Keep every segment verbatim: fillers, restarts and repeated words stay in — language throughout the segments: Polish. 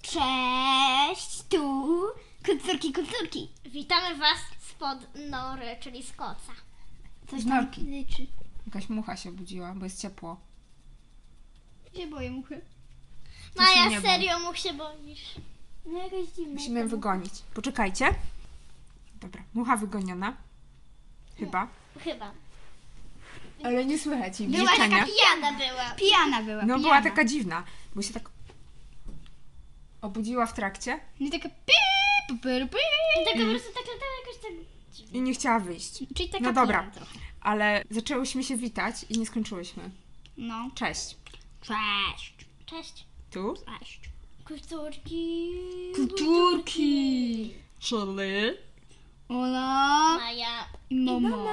Cześć, tu kulturki, kulturki. Witamy Was spod nory, czyli z koca. Coś Norki. tam liczy. Jakaś mucha się budziła, bo jest ciepło. Się boję muchy. Ty się Maja, nie bój. serio mu się boisz? No jakaś dziwna. Musimy ją wygonić. Poczekajcie. Dobra, mucha wygoniona. Chyba. Chyba. Ale nie słychać jej Była bziczenia. taka Pijana była. Pijana była, No pijana. była taka dziwna, bo się tak obudziła w trakcie No taka pi, pi, pi, pi. I tak po prostu tak latała jakoś tak dziwnie. i nie chciała wyjść. Czyli taka No dobra, pijana trochę. ale zaczęłyśmy się witać i nie skończyłyśmy. No. Cześć. Cześć. Cześć. Tu? Cześć. Kulturki. Kulturki. Czyli Ola Maja. i mama.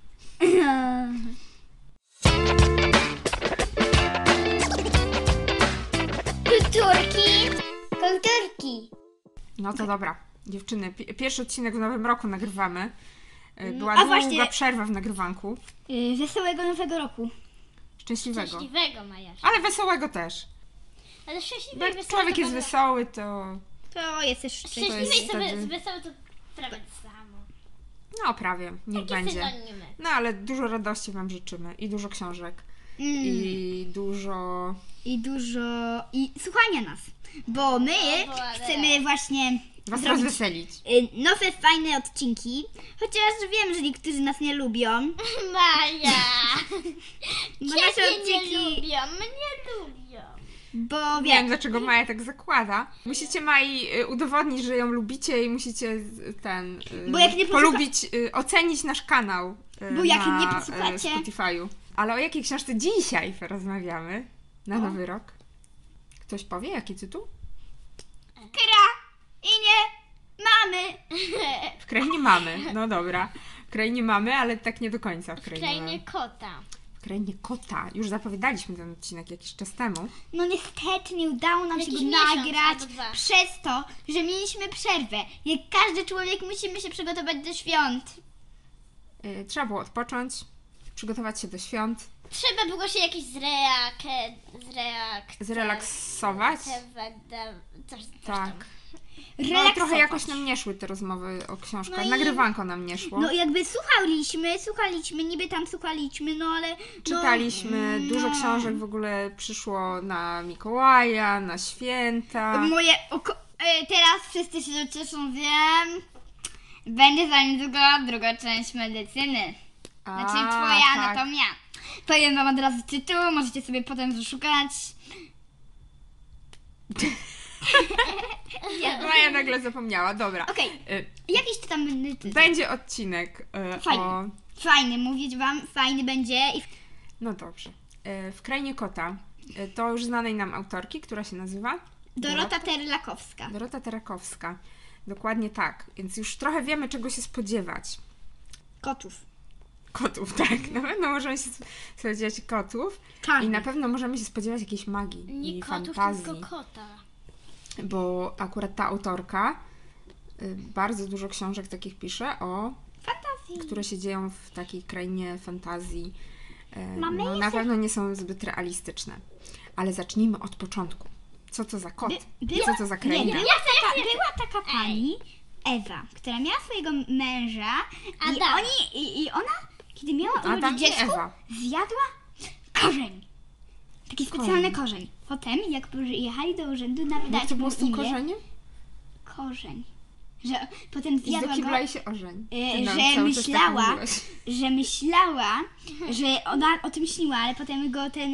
Kulturki. Kulturki. No to dobra, dziewczyny, pi- pierwszy odcinek w nowym roku nagrywamy. Y, Była a długa właśnie- przerwa w nagrywanku. Y, Wesołego Nowego Roku. Szczęśliwego. Szczęśliwego, Maja. Ale wesołego też. Ale Bo szczęśliwy i jak wesoły człowiek to jest bardzo- wesoły, to To jest też szczęśliwy. Szczęśliwy i jest sobie wtedy- wesoły to prawie to samo. no prawie, niech Takie będzie. synonimy. No ale dużo radości wam życzymy i dużo książek. Mm. I dużo... I dużo... I słuchania nas. Bo my No, bo ale- chcemy właśnie Was zrobić rozweselić. y, nowe, fajne odcinki. Chociaż wiem, że niektórzy nas nie lubią. Maja. Bo nasze Ciebie nie odcinki... lubią, mnie lubią. Bo Nie wiem, wiem, dlaczego Maja tak zakłada. Musicie Mai y, udowodnić, że ją lubicie i musicie y, ten... y, Bo jak nie posłucha- polubić, y, ocenić nasz kanał y, Bo jak na nie y, posłuchacie- Spotify'u. Ale o jakiej książce dzisiaj porozmawiamy na Nowy Rok? Ktoś powie, jaki tytuł? Kra i nie mamy. W krainie mamy, no dobra. W krainie mamy, ale tak nie do końca w W krainie krainie mamy. kota. W krainie kota. Już zapowiadaliśmy ten odcinek jakiś czas temu. No niestety nie udało nam się Jakiś go miesiąc nagrać albo dwa. przez to, że mieliśmy przerwę. Jak każdy człowiek musimy się przygotować do świąt. Yy, trzeba było odpocząć, przygotować się do świąt, Trzeba było się jakieś zreak... zreak... zrelaksować. Coś, coś Tak. tam. No Relaksować. trochę jakoś nam nie szły te rozmowy o książkach. No i- Nagrywanko nam nie szło. No jakby słuchaliśmy, słuchaliśmy, niby tam słuchaliśmy, no ale... Czytaliśmy, no, dużo no. książek w ogóle przyszło na Mikołaja, na święta. Moje oko... e, Teraz wszyscy się cieszą, wiem. Będzie za niedługo druga część medycyny. A, Znaczy twoja tak. anatomia. Powiem wam od razu tytuł, możecie sobie potem wyszukać. Maja nagle zapomniała, dobra. Okej, Y, jakiś ty tam będzie tytuł. Będzie odcinek y, Fajny. o... Fajny, mówić wam, fajny będzie. I... No dobrze. Y, W Krainie Kota y, to już znanej nam autorki, która się nazywa? Dorota Terlakowska. Dorota Terakowska. Dokładnie tak. Więc już trochę wiemy, czego się spodziewać. Kotów. Kotów, tak. Na pewno możemy się spodziewać kotów. Czarnych. I na pewno możemy się spodziewać jakiejś magii Nie i kotów, fantazji. tylko kota. Bo akurat ta autorka y, bardzo dużo książek takich pisze o... Fantazji. które się dzieją w takiej krainie fantazji. Y, Mamy no, na jeszcze- pewno nie są zbyt realistyczne. Ale zacznijmy od początku. Co to za kot? By- I była- co to za Nie, kraina? była taka, była taka pani, Ewa, która miała swojego męża i Adam. oni, i, i ona, kiedy miała Adam urodzić i dziecko, Ewa. zjadła korzeń. Taki specjalny Korzeń. korzeń. Potem, jak jechali do urzędu na Jak dać to mu było z tym imię, korzeniem? korzeń. Że potem I zjadła go, zakibla i się ożeń. y, Ty nam że cały czas tak myślała, mówiłaś. że myślała, że ona o tym śniła, ale potem go ten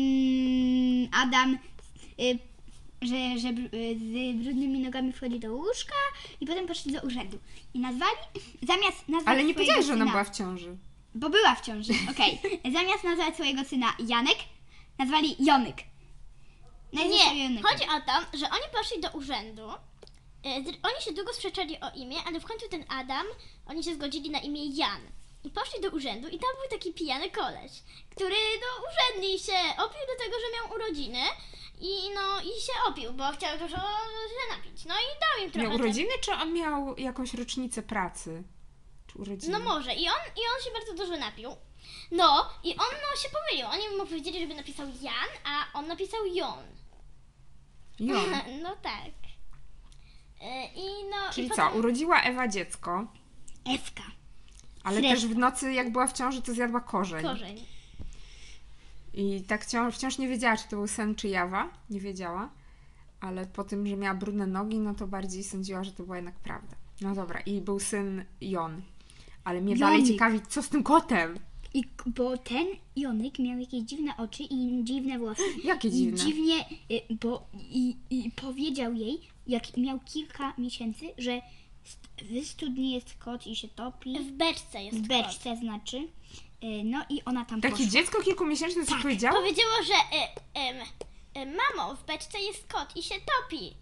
mm, Adam, y, że, że br- y, z brudnymi nogami wchodzi do łóżka i potem poszli do urzędu. I nazwali, zamiast nazwać Ale nie swojego powiedziałaś, że ona syna, była w ciąży. bo była w ciąży, okej. Zamiast nazwać swojego syna Janek, nazwali Jonyk. Nazwali sobie Nie, Jonyka. chodzi o to, że oni poszli do urzędu. e, z- Oni się długo sprzeczali o imię, ale w końcu ten Adam, oni się zgodzili na imię Jan. I poszli do urzędu i tam był taki pijany koleś, który no urzędnik się opił do tego, że miał urodziny i no i się opił, bo chciał dużo się napić. No i dał im trochę. Miał ten- urodziny, czy on miał jakąś rocznicę pracy? Czy urodziny? No może. I on, I on się bardzo dużo napił. No i on no, się pomylił. Oni mu powiedzieli, żeby napisał Jan, a on napisał Jon. Jon. No tak. I no, Czyli i co, potem... urodziła Ewa dziecko, Ewka. ale Sreszta. też w nocy, jak była w ciąży, to zjadła korzeń. Korzeń. I tak wciąż, wciąż nie wiedziała, czy to był sen, czy jawa. Nie wiedziała. Ale po tym, że miała brudne nogi, no to bardziej sądziła, że to była jednak prawda. No dobra, i był syn Jon. Ale mnie dalej Jonik. ciekawi, co z tym kotem? I, bo ten Jonyk miał jakieś dziwne oczy i dziwne włosy. Jakie I dziwne. dziwnie, y, bo i, i powiedział jej, jak miał kilka miesięcy, że st- w studni jest kot i się topi. W beczce jest W kot. beczce znaczy. Y, No i ona tam Takie poszła. dziecko kilkumiesięczne coś powiedziało? Powiedziało, że e, em, e, mamo, w beczce jest kot i się topi.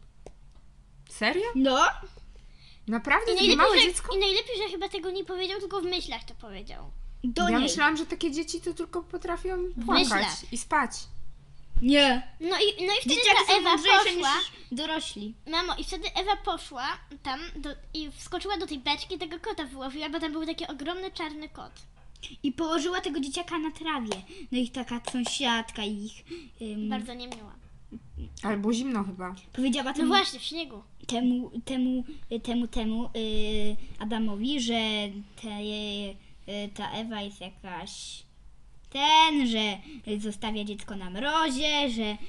Serio? No, Naprawdę? I Takie małe najlepiej, dziecko? że, I najlepiej, że chyba tego nie powiedział, tylko w myślach to powiedział. do Ja niej. myślałam, że takie dzieci to tylko potrafią płakać myślach. i spać. Nie. No i, no i wtedy Dzieciaki ta są Ewa mądrzejsze poszła, niż dorośli. mamo, i wtedy Ewa poszła tam do, i wskoczyła do tej beczki, tego kota wyłowiła, bo tam był taki ogromny czarny kot. I położyła tego dzieciaka na trawie. No i taka sąsiadka ich ym, Bardzo niemiła. Ale było zimno chyba. powiedziała No temu, właśnie, w śniegu. temu, temu, temu, temu y, Adamowi, że te, y, ta Ewa jest jakaś ten, że zostawia dziecko na mrozie, że y,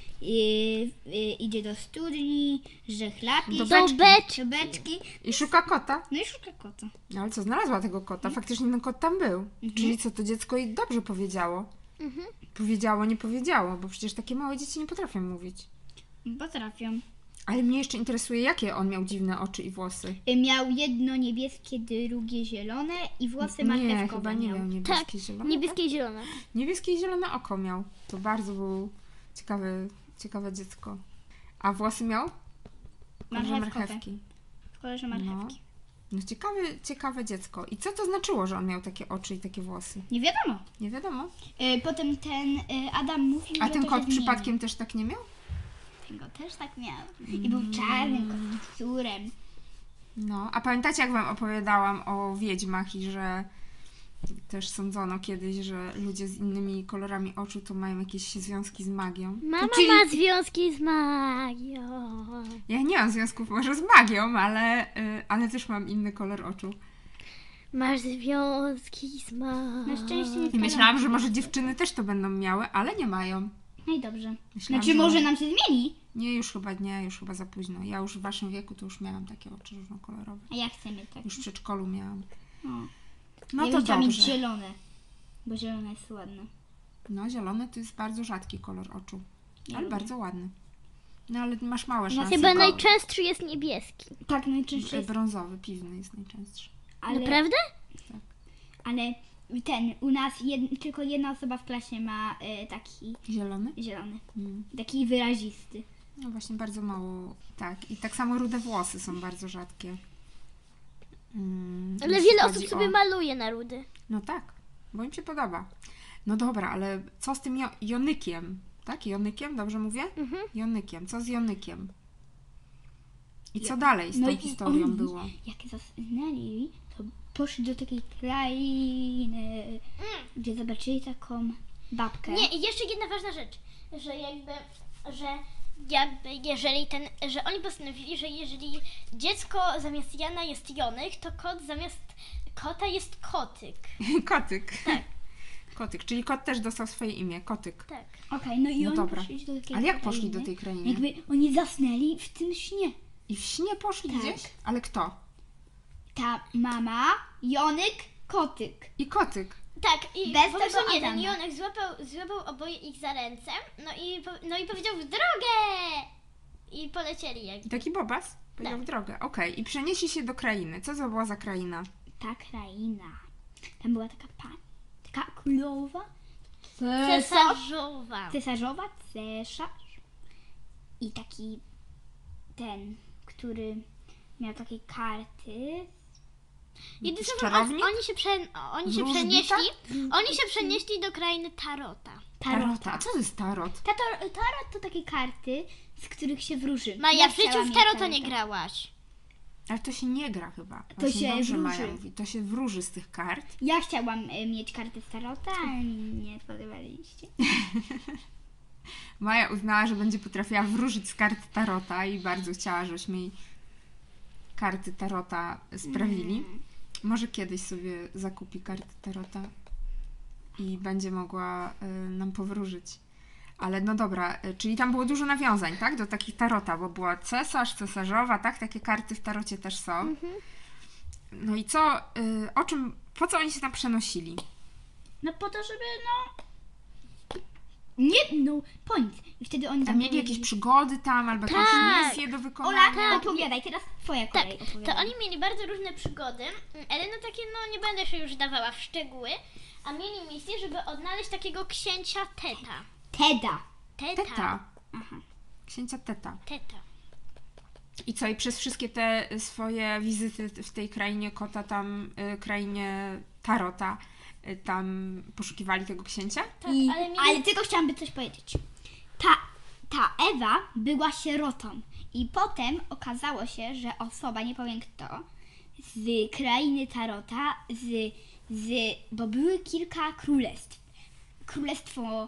y, idzie do studni, że chlapie Do się, beczki. beczki. do beczki. I szuka kota. No i szuka kota. No ale co, znalazła tego kota. Faktycznie ten kot tam był. Czyli co, to dziecko jej dobrze powiedziało. Mhm. Powiedziało, nie powiedziało, bo przecież takie małe dzieci nie potrafią mówić. Potrafią. Ale mnie jeszcze interesuje, jakie on miał dziwne oczy i włosy. Y, Miał jedno niebieskie, drugie zielone i włosy Nie, marchewkowe chyba nie miał. miał niebieskie, Tak, zielone. niebieskie i zielone. Niebieskie i zielone oko miał. To bardzo był ciekawy, ciekawe dziecko. A włosy miał? Kolorze Marchewkowe. marchewki. W kolorze marchewki. No ciekawe, ciekawe dziecko. I co to znaczyło, że on miał takie oczy i takie włosy? Nie wiadomo. Nie wiadomo. Y, Potem ten y, Adam mówił, A że ten to kot się zmieni. przypadkiem też tak nie miał? Ten kot też tak miał. I był czarnym kocurem. No, a pamiętacie, jak wam opowiadałam o wiedźmach i że też sądzono kiedyś, że ludzie z innymi kolorami oczu to mają jakieś związki z magią? Mama czyli- ma związki z magią. Ja nie mam związków może z magią, ale, y, ale też mam inny kolor oczu. Masz związki z magią. Na szczęście nie I myślałam, że może dziewczyny też to będą miały, ale nie mają. No i dobrze. Myślałam, Znaczy że może nam się zmieni. Nie, już chyba nie, już chyba za późno. Ja już w waszym wieku to już miałam takie oczy różnokolorowe. A ja chcę mieć tak. Już w przedszkolu miałam. No, No ja to bym chciała mieć dobrze. zielone. Bo zielone jest ładne. No, zielony to jest bardzo rzadki kolor oczu. Ja Ale lubię. bardzo ładny. No ale masz małe No, szanse. Chyba bo- najczęstszy jest niebieski. Tak, najczęściej jest. Brązowy, piwny jest najczęstszy. Ale, Naprawdę? ale ten, u nas jed, tylko jedna osoba w klasie ma y, taki Zielony? zielony. Mm. Taki wyrazisty. No właśnie bardzo mało. Tak. I tak samo rude włosy są bardzo rzadkie. Mm, Ale jeśli wiele chodzi osób sobie o- maluje na rudy. No tak, bo im się podoba. No dobra, ale co z tym jo- jonykiem? Tak? Jonykiem? Dobrze mówię? Mhm. Jonykiem. Co z jonykiem? I co Jo- dalej z no tą i historią oni- było? Jak zasnęli, to poszli do takiej krainy, gdzie zobaczyli taką babkę. Nie, i jeszcze jedna ważna rzecz, że jakby, że jakby jeżeli ten, że oni postanowili, że jeżeli dziecko zamiast Jana jest Jonyk, to kot zamiast kota jest Kotyk. Kotyk. Kotyk, czyli kot też dostał swoje imię. Kotyk. Tak. Okej, no i No oni dobra. poszli do takiej Ale jak krainy. poszli do tej krainy? Jakby oni zasnęli w tym śnie. I w śnie poszli Tak. gdzieś? Ale kto? Ta mama, Jonyk, Kotyk. I kotyk. Tak, i Bez po prostu tego nie, ten Adama. Jonek złapał, złapał oboje ich za ręce, no i, po- no i powiedział w drogę! I polecieli jak. I taki bobas powiedział Tak. w drogę. Okej. I przenieśli się do krainy. Co to była za kraina? Ta kraina. Tam była taka pani, taka królowa, Cesarzowa. cesarzowa, cesarz i taki ten, który miał takie karty. Jedyne co, Czarownik? oni się, prze, oni się Wróżbita? przenieśli, oni się przenieśli do krainy Tarota. Tarota. A co to jest tarot? Tato, tarot to takie karty, z których się wróży. Maja, Ja w życiu chciałam w mieć Tarota nie tarota. grałaś. Ale to się nie gra chyba. To Właśnie się dobrze wróży. Maja mówi. To się wróży z tych kart. Ja chciałam y, mieć karty z tarota, ale mi nie podobaliście. Maja uznała, że będzie potrafiła wróżyć z kart tarota i bardzo chciała, żebyśmy jej karty tarota sprawili. Może kiedyś sobie zakupi karty tarota i będzie mogła y, nam powróżyć. Ale no dobra, y, czyli tam było dużo nawiązań, tak? Do takich tarota, bo była cesarz, cesarzowa, tak? Takie karty w tarocie też są. Mhm. No i co, y, o czym, po co oni się tam przenosili? No po to, żeby no... Nie, no, po nic. I wtedy oni Tam tam mieli jakieś przygody tam, albo jakieś Tak. misje do Ola, wykonania? tak. opowiadaj, teraz twoja Tak, kolej to opowiadaj. oni mieli bardzo różne przygody, ale no takie, no nie będę się już dawała w szczegóły, a mieli misję, żeby odnaleźć takiego księcia Teta. Teda. Teta. Teta. Księcia Teta. Teta. I co, i przez wszystkie te swoje wizyty w tej krainie kota, tam, y, krainie tarota, y, tam poszukiwali tego księcia? Tak, I, ale ale, mieli... tylko chciałam by coś powiedzieć. Ta, ta Ewa była sierotą i potem okazało się, że osoba, nie powiem kto, z krainy Tarota, z, z, bo były kilka królestw. Królestwo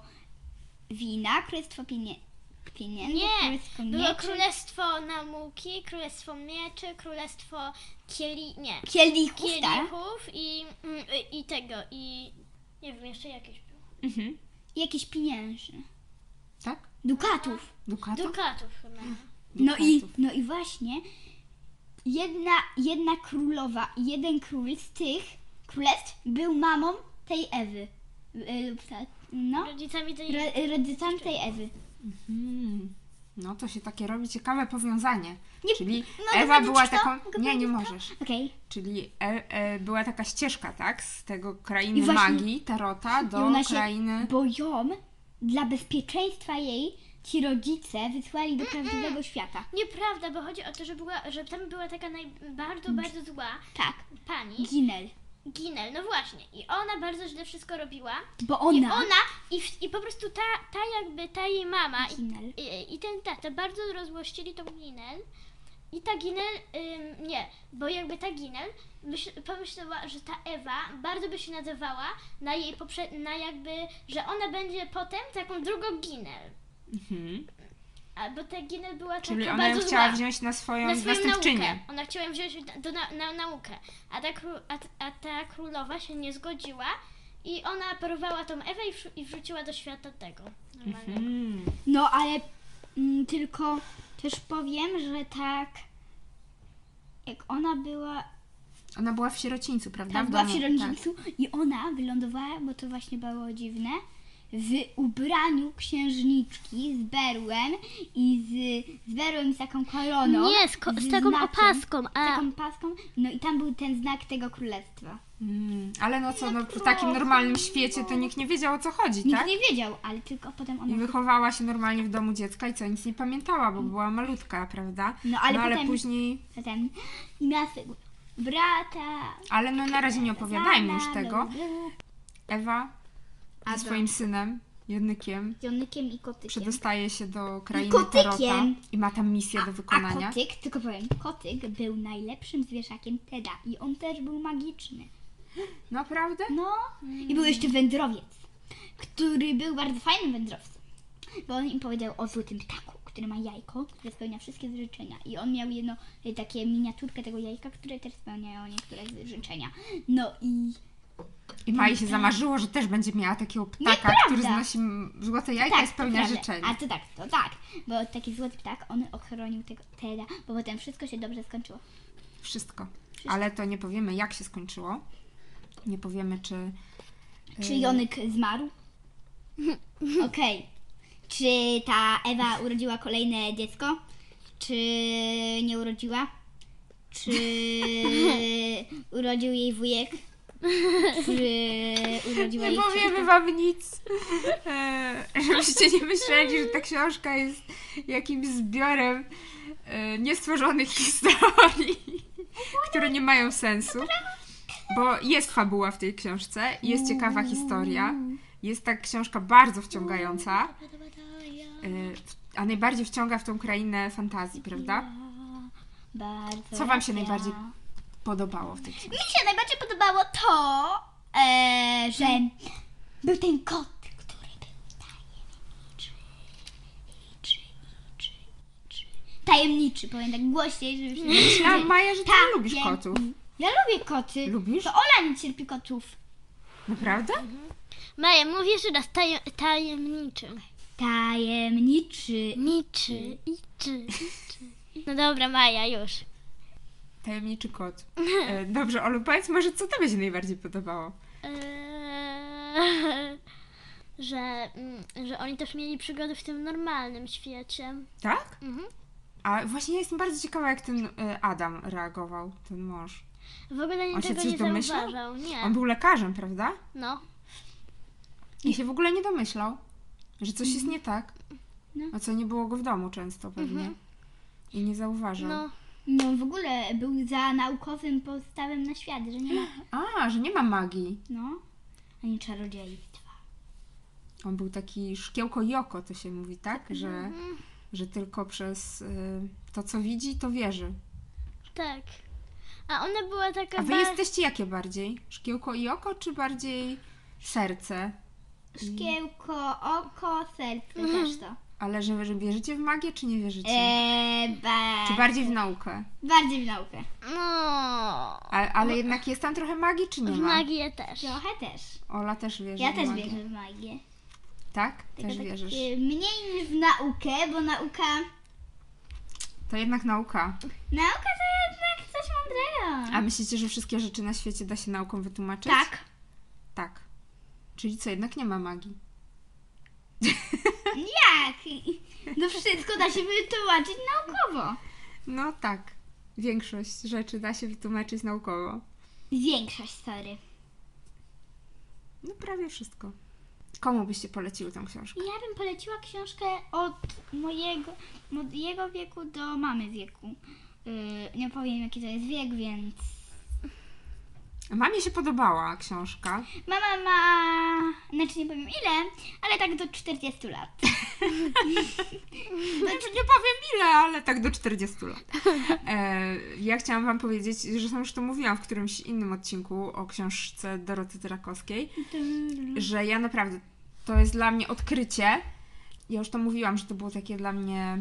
wina, królestwo pienie, pieniędzy, Nie, królestwo było mieczy, królestwo nauki, królestwo mieczy, królestwo kieli... nie, kielichów, tak? kielichów i, mm, i tego, i nie wiem, jeszcze jakieś było. Mhm. I jakieś pienięży. Tak? Dukatów. Dukatów? Dukatów chyba. No i, Dukatów. no i właśnie jedna, jedna królowa i jeden król z tych królestw był mamą tej Ewy. Y, lub tak, No, Rodzicami tej... ro, rodzicami tej Ewy. Hmm. No to się takie robi ciekawe powiązanie. Nie- Czyli mogę Ewa powiedzieć była to? taką... Mogę Nie, nie powiedzieć to? możesz. Okej. Czyli e, e, była taka ścieżka, tak? Z tego krainy I właśnie- magii, tarota, I do ona się, krainy... bo ją dla bezpieczeństwa jej ci rodzice wysłali do prawdziwego świata. Nieprawda, bo chodzi o to, że, była, że tam była taka naj, bardzo, bardzo zła Tak, pani, Ginel. Ginel, no właśnie. I ona bardzo źle wszystko robiła. Bo I ona, ona, i, w- i po prostu ta, ta jakby, ta jej mama i, Ginel. i, i ten tata bardzo rozłościli tą Ginel. I ta Ginel, ym, nie, bo jakby ta Ginel myśl, pomyślała, że ta Ewa bardzo by się nazywała na jej poprze- na jakby, że ona będzie potem taką drugą Ginel. Mhm. A bo ta Ginel była Czyli taka ona ją bardzo chciała zła. wziąć na swoją Na swoją następczynię. naukę. Ona chciała ją wziąć na, do, na, na naukę. A ta, kró, a, t- a ta królowa się nie zgodziła i ona porwała tą Ewę i, wrzu- i wrzuciła do świata tego normalnego. Hmm. no ale mm, tylko też powiem, że tak jak ona była Ona była w sierocińcu, prawda? Tak, W była w domu, sierocińcu i ona wylądowała, bo to właśnie było dziwne, w ubraniu księżniczki z berłem i z, z berłem z taką koroną. Nie, z, ko- z z taką znakiem, opaską. Z A taką paską, no i tam był ten znak tego królestwa. Mm, ale no co, no, w takim normalnym świecie to nikt nie wiedział, o co chodzi, Nikt tak? nie wiedział, ale tylko potem I ona... wychowała się normalnie w domu dziecka i co, nic nie pamiętała, bo była malutka, prawda? No ale no, ale potem- później... Potem miała swojego brata... Ale no na razie nie opowiadajmy już Zana, tego. blu, blu, Ewa ze Adam. swoim synem, Jonykiem, z Jonykiem i kotykiem. przedostaje się do krainy kotykiem. Tarota i ma tam misję do A wykonania. kotyk, tylko powiem, kotyk był najlepszym zwierzakiem Teda i on też był magiczny. Naprawdę? No, i był jeszcze wędrowiec, który był bardzo fajnym wędrowcem, bo on im powiedział o złotym ptaku, który ma jajko, które spełnia wszystkie życzenia i on miał jedno, y, takie miniaturkę tego jajka, które też spełniają niektóre z życzenia. No i I Mai się zamarzyło, że też będzie miała takiego ptaka, który znosi m- złote jajka i tak, to spełnia prawda. życzenia. A to tak, to tak, bo taki złoty ptak, on ochronił tego Teda, bo potem wszystko się dobrze skończyło. Wszystko. Ale to nie powiemy, jak się skończyło. Nie powiemy, czy... Czy y, Jonyk zmarł? Okej. Czy ta Ewa urodziła kolejne dziecko? Czy nie urodziła? Czy urodził jej wujek? Czy urodziła Nie jej powiemy córka? wam nic, e, żebyście nie myśleli, że ta książka jest jakimś zbiorem e, niestworzonych historii, które nie mają sensu. Bo jest fabuła w tej książce, jest ciekawa historia, jest ta książka bardzo wciągająca, e, w- a najbardziej wciąga w tą krainę fantazji, prawda? Bardzo Co wam się racja. najbardziej podobało w tej książce? Mi się najbardziej podobało to, e, że był ten kot, który był tajemniczy, liczy, liczy, liczy. tajemniczy, powiem tak głośniej, żeby się nie Myślałam, wiedzieli. Maja, że ty Tak, nie lubisz wiem. kotów. Ja lubię koty. Lubisz? To Ola nie cierpi kotów. Naprawdę? Maja, mówisz raz tajem, tajemniczy. Tajemniczy. Niczy, iczy, iczy. No dobra, Maja, już. Tajemniczy kot. E, dobrze, Olu, powiedz może, co tobie się najbardziej podobało? Eee, że, mm, że oni też mieli przygody w tym normalnym świecie. Tak? Mhm. A właśnie ja jestem bardzo ciekawa, jak ten e, Adam reagował, ten mąż. W ogóle On się niczego coś nie domyślał? zauważał. Nie. On był lekarzem, prawda? No. I się w ogóle nie domyślał, że coś jest nie tak. No. A co, nie było go w domu często pewnie. Mhm. I nie zauważył. No. No w ogóle był za naukowym postawem na świat, że nie ma, A, że nie ma magii. no, ani czarodziejstwa. On był taki szkiełko i oko, to się mówi, tak? Że, Mhm. że tylko przez y, to, co widzi, to wierzy. Tak. A ona była taka A wy ba- jesteście jakie bardziej? Szkiełko i oko, czy bardziej serce? Szkiełko, oko, serce Mhm. też to. Ale że, że wierzycie w magię, czy nie wierzycie? Eee, ba... Czy bardziej w naukę? Bardziej w naukę. No. A, ale jednak jest tam trochę magii, czy nie W ma? magię też. Trochę też. Ola też wierzy Ja w też magię. wierzę w magię. Tak? Tylko Też tak, wierzysz. e, mniej niż w naukę, bo nauka... To jednak nauka. Nauka to jednak coś mądrego. A myślicie, że wszystkie rzeczy na świecie da się nauką wytłumaczyć? Tak. Tak. Czyli co, jednak nie ma magii. Jak? No wszystko da się wytłumaczyć naukowo. No tak. Większość rzeczy da się wytłumaczyć naukowo. Większość, sorry. No prawie wszystko. Komu byście poleciły tą książkę? Ja bym poleciła książkę od mojego, mojego wieku do mamy wieku. Yy, nie powiem jaki to jest wiek, więc... Mamie się podobała książka. Mama ma... Znaczy nie powiem ile, ale tak do czterdziestu lat. Znaczy, nie powiem ile, ale tak do czterdziestu lat. E, ja chciałam wam powiedzieć, że już to mówiłam w którymś innym odcinku o książce Doroty Trakowskiej, że ja naprawdę, to jest dla mnie odkrycie. Ja już to mówiłam, że to było takie dla mnie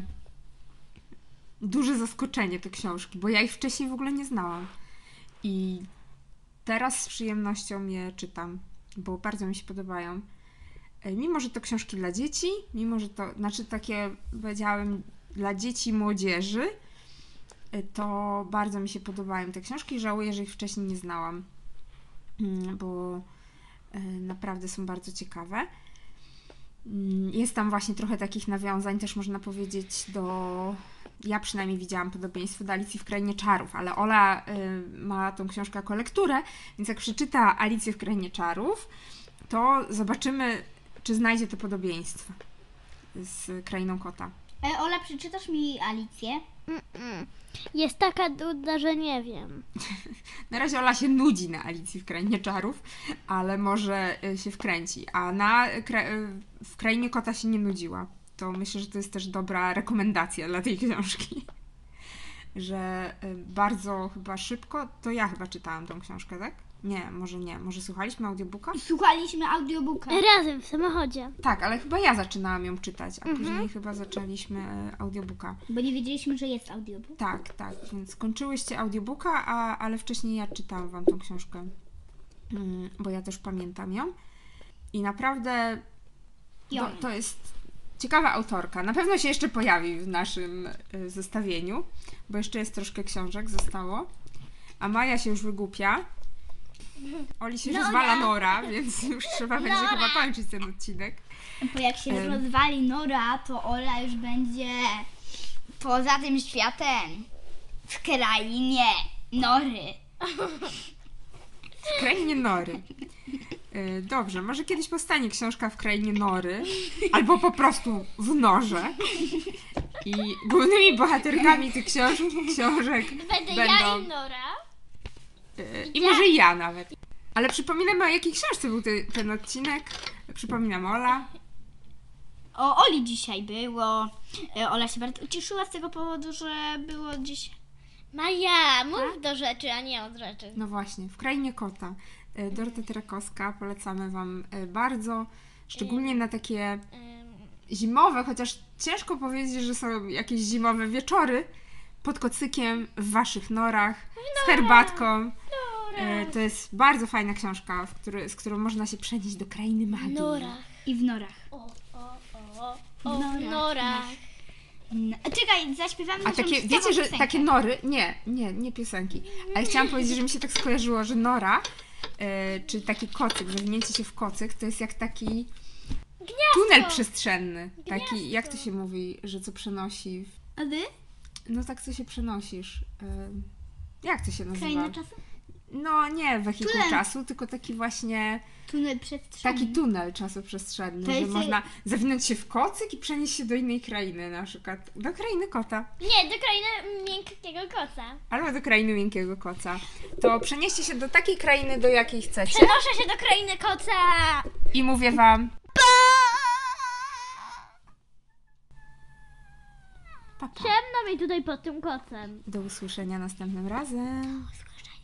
duże zaskoczenie te książki, bo ja ich wcześniej w ogóle nie znałam. I teraz z przyjemnością je czytam, bo bardzo mi się podobają. E, Mimo, że to książki dla dzieci, mimo, że to, znaczy takie, powiedziałem, dla dzieci i młodzieży, e, to bardzo mi się podobają te książki i żałuję, że ich wcześniej nie znałam, Mm, bo e, naprawdę są bardzo ciekawe. Mm, Jest tam właśnie trochę takich nawiązań, też można powiedzieć, do... Ja przynajmniej widziałam podobieństwo do Alicji w Krainie Czarów, ale Ola y, ma tą książkę jako lekturę, więc jak przeczyta Alicję w Krainie Czarów, to zobaczymy, czy znajdzie to podobieństwo z Krainą Kota. E, Ola, przeczytasz mi Alicję? Mm-mm. Jest taka duda, że nie wiem. Na razie Ola się nudzi na Alicji w Krainie Czarów, ale może y, się wkręci, a na kra- y, w Krainie Kota się nie nudziła. To myślę, że to jest też dobra rekomendacja dla tej książki. Że y, bardzo chyba szybko, to ja chyba czytałam tą książkę, tak? Nie, może nie. Może słuchaliśmy audiobooka? Słuchaliśmy audiobooka. Razem w samochodzie. Tak, ale chyba ja zaczynałam ją czytać, a później chyba zaczęliśmy y, audiobooka. Bo nie wiedzieliśmy, że jest audiobook. Tak, tak, więc skończyłyście audiobooka, a, ale wcześniej ja czytałam wam tą książkę, mm, bo ja też pamiętam ją. I naprawdę to, Ją. to jest ciekawa autorka. Na pewno się jeszcze pojawi w naszym y, zestawieniu, bo jeszcze jest troszkę książek, zostało. A Maja się już wygłupia. Oli się Nora. rozwala Nora, więc już trzeba będzie Nora. chyba kończyć ten odcinek. Bo jak się Em. rozwali Nora, to Ola już będzie poza tym światem. W krainie Nory. W Krainie Nory. Y, Dobrze, może kiedyś powstanie książka w Krainie Nory, albo po prostu w Norze. I głównymi bohaterkami tych książ książek Będę będą... ja i Nora. y, I może i ja nawet. Ale przypominamy, o jakiej książce był ty, ten odcinek. Przypominam, Ola. O Oli dzisiaj było. E, Ola się bardzo ucieszyła z tego powodu, że było dziś. Maja, mów do rzeczy, a nie od rzeczy. No właśnie, w Krainie Kota. Y, Dorota Trakowska, polecamy wam y, bardzo. Szczególnie na takie... Ym, zimowe, chociaż ciężko powiedzieć, że są jakieś zimowe wieczory pod kocykiem w waszych norach, z herbatką. E, To jest bardzo fajna książka, w który, z którą można się przenieść do krainy magii. Norach. I w norach. O, o, o, o, W w norach. norach. No, czekaj, zaśpiewamy A naszą takie, czystą wiecie, że piosenkę. takie nory, nie, nie, nie piosenki, ale chciałam powiedzieć, że mi się tak skojarzyło, że nora, e, czy taki kocyk, zawinięcie się w kocyk, to jest jak taki tunel przestrzenny, taki, jak to się mówi, że co przenosi, w- A wy? no tak co się przenosisz, e, jak to się nazywa? Kraina czasu? No nie wehikuł Tunel. czasu, tylko taki właśnie, Tunel przestrzenny. taki tunel czasoprzestrzenny, To że jest- można zawinąć się w kocyk i przenieść się do innej krainy, na przykład do krainy kota. Nie, do krainy miękkiego koca. Albo do krainy miękkiego koca. To przenieście się do takiej krainy, do jakiej chcecie. Przenoszę się do krainy koca! I mówię wam. Pa, pa. Ciemno mi tutaj pod tym kocem. Do usłyszenia następnym razem. Słyszenia.